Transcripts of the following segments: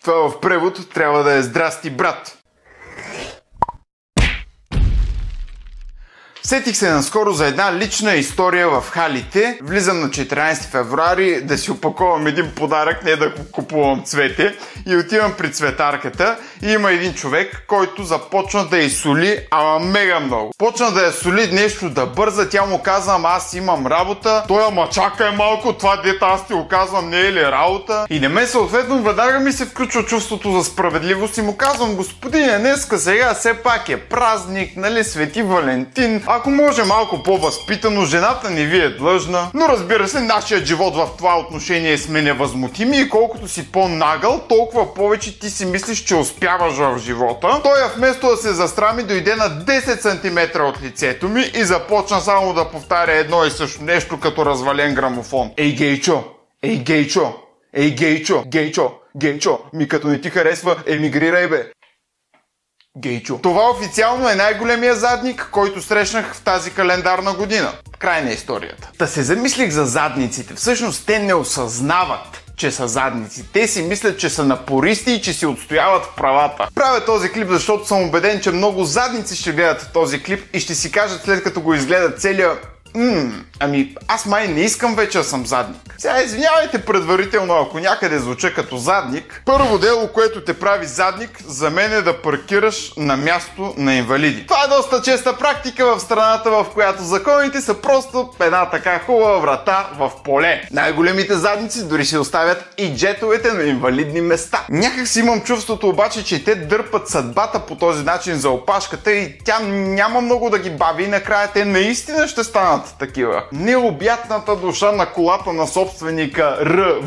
Това в превод трябва да е "Здрасти, брат". Сетих се наскоро за една лична история в халите. Влизам на 14 февруари да си опаковам един подарък, не да купувам цвете, и отивам при цветарката и има един човек, който започна да изсоли, ама мега много. Почна да я соли, нещо да бърза, тя му казва: "Аз имам работа". Той: "Ама чакай малко, това дета аз ти го казвам, не е ли работа?" И на мен съответно веднага ми се включва чувството за справедливост и му казвам: "Господине, днеска сега все пак е празник, нали, Свети Валентин. Ако може малко по-възпитано, жената не ви е длъжна". Но разбира се, нашият живот в това отношение сме невъзмутими и колкото си по-нагъл, толкова повече ти си мислиш, че успяваш в живота. Той вместо да се застрами, дойде на 10 см от лицето ми и започна само да повтаря едно и също нещо като развален грамофон. "Ей, гейчо! Ей, гейчо! Ей, гейчо! Гейчо! Гейчо! Ми като не ти харесва, емигрирай бе!" Гейчо. Това официално е най-големия задник, който срещнах в тази календарна година. Край на историята. Та се замислих за задниците. Всъщност те не осъзнават, че са задници. Те си мислят, че са напористи и че си отстояват правата. Правя този клип, защото съм убеден, че много задници ще гледат този клип и ще си кажат след като го изгледат целия: ами аз май не искам вече да съм задник. Сега извинявайте предварително, ако някъде звуча като задник. Първо дело, което те прави задник, за мен е да паркираш на място на инвалиди. Това е доста честа практика в страната, в която законите са просто една така хубава врата в поле. Най-големите задници дори ще оставят и джетовете на инвалидни места. Някак си имам чувството обаче, че те дърпат съдбата по този начин за опашката и тя няма много да ги бави и накрая те наистина ще станат такива. Необятната душа на колата на собственика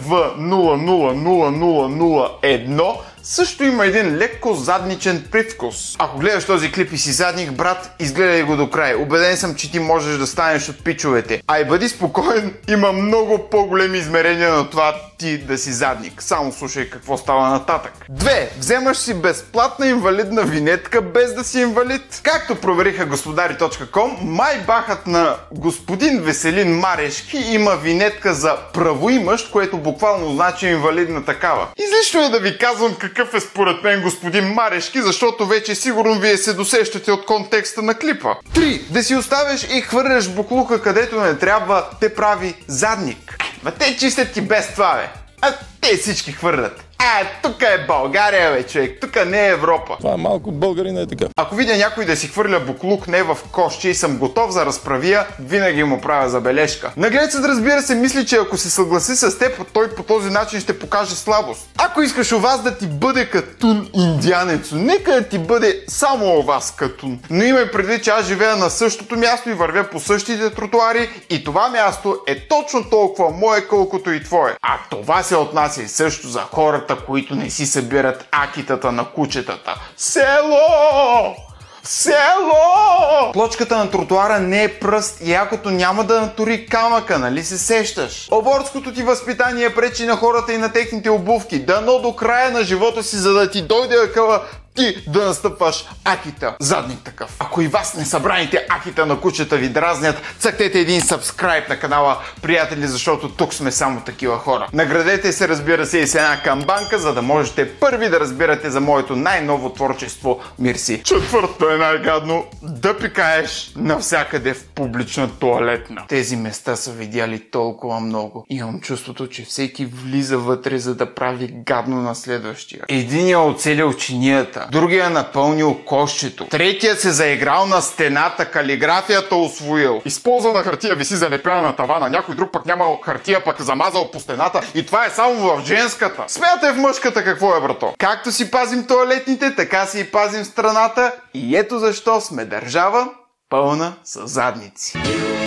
RV000001 също има един леко задничен привкус. Ако гледаш този клип и си задник, брат, изгледай го до край. Убеден съм, че ти можеш да станеш от пичовете. Ай, бъди спокоен, има много по-големи измерения на това ти да си задник. Само слушай какво става нататък. 2. Вземаш си безплатна инвалидна винетка без да си инвалид. Както провериха господари.com, майбахът на господин Веселин Марешки има винетка за правоимащ, което буквално значи инвалидна такава. Излишно е да ви казвам какъв е според мен господин Марешки, защото вече сигурно вие се досещате от контекста на клипа. 3. Да си оставяш и хвърляш буклука където не трябва, те прави задник. Ма те чистят ти без това, бе. А те всички хвърлят. Тук е България, бе, човек. Тук не е Европа. Това е малко от българина е така. Ако видя някой да си хвърля буклук не в кошче и съм готов за разправия, винаги му правя забележка. Нагледецът, разбира се, мисли, че ако се съгласи с теб, той по този начин ще покаже слабост. Ако искаш у вас да ти бъде катун индианецо, нека да ти бъде само у вас катун. Но имай предвид, че аз живея на същото място и вървя по същите тротуари и това място е точно толкова мое, колкото и твое. А това се отнася и също за хората, които не си събират акитата на кучетата. Село! Село! Плочката на тротуара не е пръст и якото няма да натури камъка, нали се сещаш? Оборското ти възпитание пречи на хората и на техните обувки. Дано до края на живота си, за да ти дойде акъла, ти да настъпваш акита. Задник такъв. Ако и вас не събраните акита на кучета ви дразнят, цъкнете един сабскрайб на канала, приятели, защото тук сме само такива хора. Наградете се, разбира се, и с една камбанка, за да можете първи да разбирате за моето най-ново творчество. Мирси. 4. е най-гадно да пикаеш навсякъде в публична тоалетна. Тези места са видяли толкова много. Имам чувството, че всеки влиза вътре, за да прави гадно на следващия. Единият оцелил чинията, другия напълнил кошчето, третият се заиграл на стената, калиграфията усвоил. Използвана хартия виси залепена на тавана, някой друг пък нямал хартия, пък замазал по стената и това е само в женската. Смятай в мъжката какво е, брато. Както си пазим тоалетните, така си и пазим страната и ето защо сме държава пълна с задници.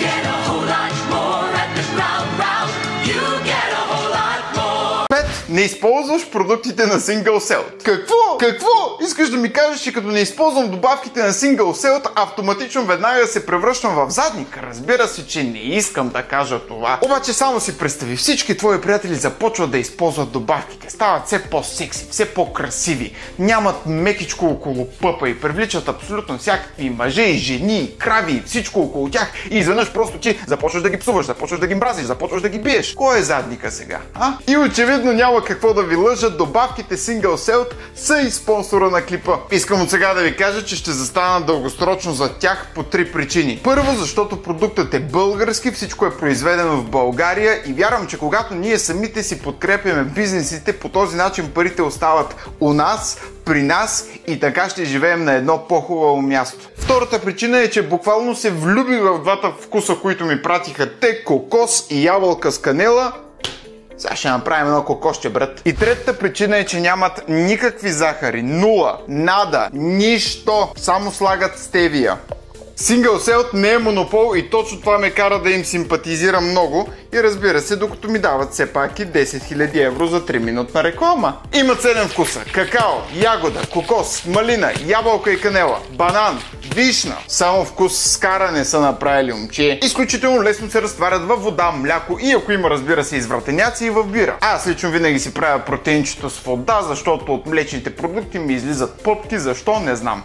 Не използваш продуктите на Single Cell. Какво? Какво? Искаш да ми кажеш, че като не използвам добавките на Single Cell, автоматично веднага се превръщам в задник? Разбира се, че не искам да кажа това. Обаче само си представи, всички твои приятели започват да използват добавките. Стават все по-секси, все по-красиви. Нямат мекичко около пъпа и привличат абсолютно всякакви мъже и жени, и крави и всичко около тях. И изведнъж просто ти започваш да ги псуваш, започваш да ги мразиш, започваш да ги биеш. Кой е задника сега? И очевидно няма няма какво да ви лъжат, добавките Single Celled са и спонсора на клипа. Искам от сега да ви кажа, че ще застана дългосрочно за тях по 3 причини. Първо, защото продуктът е български, всичко е произведено в България и вярвам, че когато ние самите си подкрепяме бизнесите, по този начин парите остават у нас, при нас и така ще живеем на едно по-хубаво място. Втората причина е, че буквално се влюбих в двата вкуса, които ми пратиха те, кокос и ябълка с канела. Сега ще направим едно кокосче, брат. И третата причина е, че нямат никакви захари. Нула. Нада. Нищо. Само слагат стевия. Single Celled не е монопол и точно това ме кара да им симпатизирам много и разбира се, докато ми дават все пак и 10 000 евро за 3-минутна реклама. Имат 7 вкуса. Какао, ягода, кокос, малина, ябълка и канела, банан, вишна. Само вкус с каране са направили, момче. Изключително лесно се разтварят във вода, мляко и ако има, разбира се, извратеняци и в бира. Аз лично винаги си правя протеинчето с вода, защото от млечните продукти ми излизат попки, защо не знам.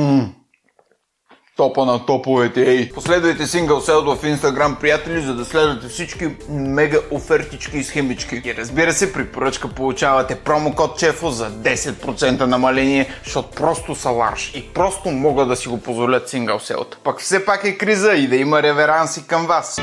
Топа на топовете, ей! Последвайте Single Celled в Instagram, приятели, за да следвате всички мега офертички и схемички. И разбира се, при поръчка получавате промокод ЧЕФО за 10% намаление, защото просто са ларш и просто могат да си го позволят Single Celled. Пак все пак е криза и да има реверанси към вас.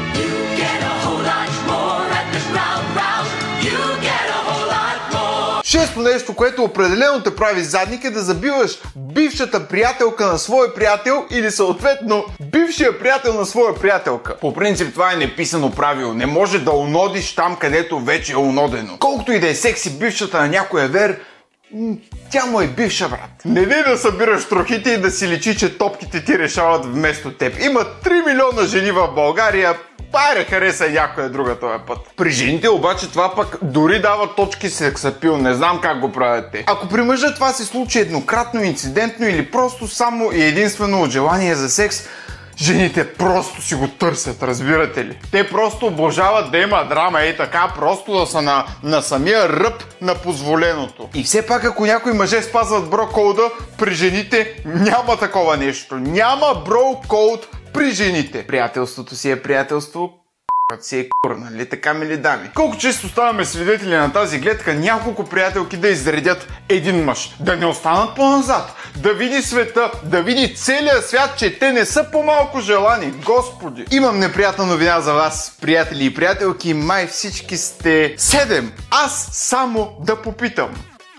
Шесто нещо, което определено те прави задник, е да забиваш бившата приятелка на своя приятел или съответно бившия приятел на своя приятелка. По принцип това е неписано правило. Не може да унодиш там, където вече е унодено. Колкото и да е секси бившата на някоя вер, тя му е бивша, брат. Не дей да събираш трохите и да си личи, че топките ти решават вместо теб. Има 3 милиона жени в България. Пайре хареса някоя друга този път. При жените обаче това пък дори дава точки сексапил. Не знам как го правят те. Ако при мъжа това се случи еднократно, инцидентно или просто само и единствено от желание за секс, жените просто си го търсят, разбирате ли? Те просто обожават да има драма и така, просто да са на самия ръб на позволеното. И все пак, ако някои мъже спазват бро-коуда, при жените няма такова нещо. Няма бро-коуд при жените. Приятелството си е приятелство, си е кур, нали? Така, мили дами. Колко често ставаме свидетели на тази гледка няколко приятелки да изредят един мъж, да не останат по-назад, да види света, да види целия свят, че те не са по-малко желани. Господи! Имам неприятна новина за вас, приятели и приятелки, май всички сте 7. Аз само да попитам.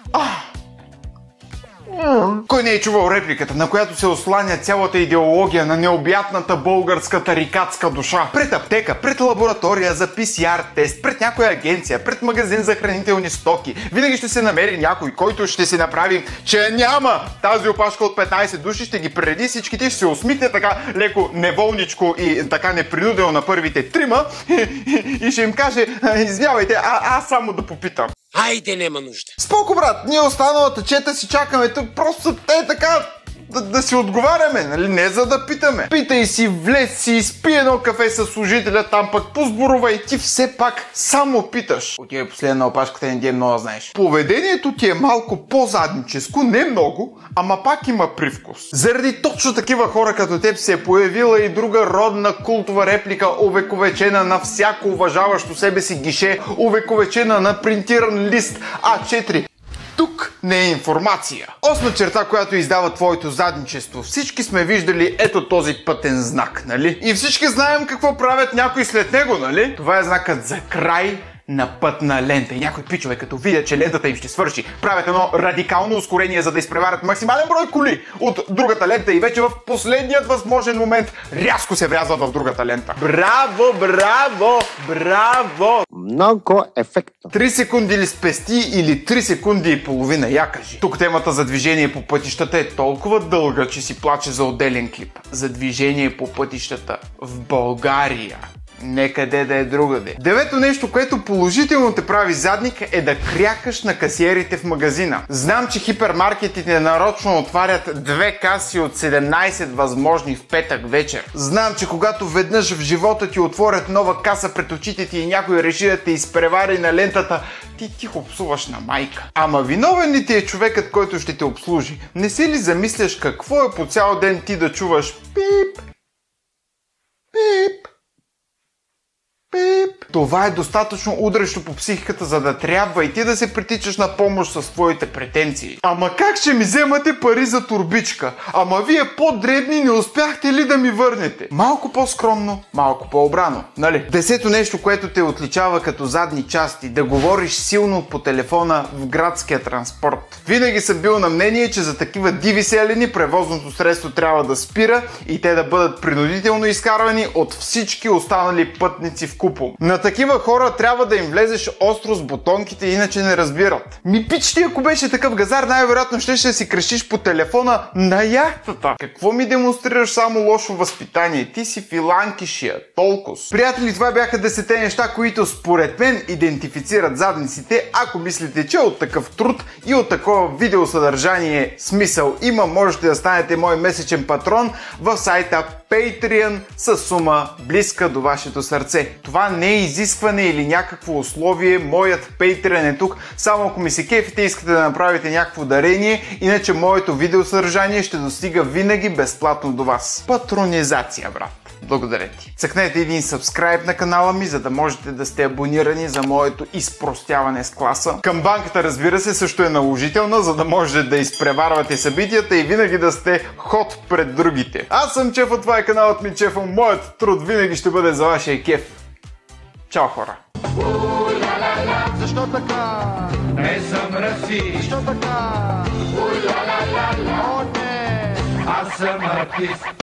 Кой не е чувал репликата, на която се осланя цялата идеология на необятната българска тарикатска душа? Пред аптека, пред лаборатория за PCR тест, пред някоя агенция, пред магазин за хранителни стоки. Винаги ще се намери някой, който ще си направи, че няма тази опашка от 15 души, ще ги пререди всичките, ще се усмихне така леко неволничко и така непринудено на първите 3 и ще им каже: извинявайте, аз само да попитам. Хайде, нема нужда. Споко, брат, ние останалата чета си чакаме тук, просто така да си отговаряме, нали? Не за да питаме. Питай си, влез си, изпи едно кафе с служителя, там пък позборува и ти все пак само питаш. Отивай последна на опашката, не ти е много, знаеш. Поведението ти е малко по-задническо, не много, ама пак има привкус. Заради точно такива хора като теб се е появила и друга родна култова реплика, увековечена на всяко уважаващо себе си гише, увековечена на принтиран лист А4. Тук не е информация. Осма черта, която издава твоето задничество. Всички сме виждали ето този пътен знак, нали? И всички знаем какво правят някои след него, нали? Това е знакът за край на пътна лента. И някои пичове, като видят, че лентата им ще свърши, правят едно радикално ускорение, за да изпреварят максимален брой коли от другата лента и вече в последният възможен момент рязко се врязват в другата лента. Браво, браво, браво! Много ефектно. 3 секунди ли спести или 3 секунди и половина, я кажи. Тук темата за движение по пътищата е толкова дълга, че си плаче за отделен клип. За движение по пътищата в България. Некъде да е другаде. Девето нещо, което положително те прави задник, е да крякаш на касиерите в магазина. Знам, че хипермаркетите нарочно отварят 2 каси от 17 възможни в петък вечер. Знам, че когато веднъж в живота ти отворят нова каса пред очите ти и някой реши да те изпревари на лентата, ти тихо псуваш на майка. Ама виновен ли ти е човекът, който ще те обслужи? Не се ли замисляш какво е по цял ден ти да чуваш пип, пип, Пип. Това е достатъчно ударещо по психиката, за да трябва и ти да се притичаш на помощ с твоите претенции. Ама как ще ми вземате пари за турбичка? Ама вие по-дребни не успяхте ли да ми върнете? Малко по-скромно, малко по-обрано, нали? Десето нещо, което те отличава като задни части, да говориш силно по телефона в градския транспорт. Винаги съм бил на мнение, че за такива диви селени превозното средство трябва да спира и те да бъдат принудително изкарвани от всички останали пътници в купом. На такива хора трябва да им влезеш остро с бутонките, иначе не разбират. Пич ти, ако беше такъв газар, най-вероятно ще си крещиш по телефона на яхтата. Какво ми демонстрираш само лошо възпитание? Ти си филанкишия, толкова. Приятели, това бяха 10 неща, които според мен идентифицират задниците. Ако мислите, че от такъв труд и от такова видеосъдържание смисъл има, можете да станете мой месечен патрон в сайта Patreon с сума близка до вашето сърце. Това не е изискване или някакво условие. Моят Patreon е тук, само ако ми се кефите и искате да направите някакво дарение, иначе моето видеосъдържание ще достига винаги безплатно до вас. Патронизация, брат. Благодаря ти. Цъкнете един subscribe на канала ми, за да можете да сте абонирани за моето изпростяване с класа. Камбанката, разбира се, също е наложителна, за да можете да изпреварвате събитията и винаги да сте ход пред другите. Аз съм Чефо, това е каналът ми Чефо. Моят труд винаги ще бъде за вашия кеф. Чао, хора! Защо така? Не съм расист. Защо така? О, не! Аз съм артист.